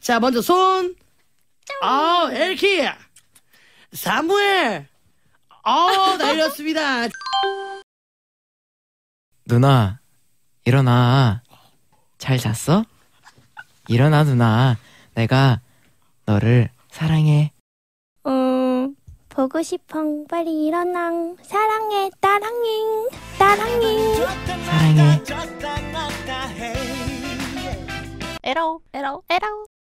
자, 먼저 손. 엘키. 사무엘. 날렸습니다. 누나, 일어나. 잘 잤어? 일어나, 누나. 내가 너를 사랑해. 보고 싶어. 빨리 일어나. 사랑해. 따랑잉. 따랑잉. 사랑해. 에러.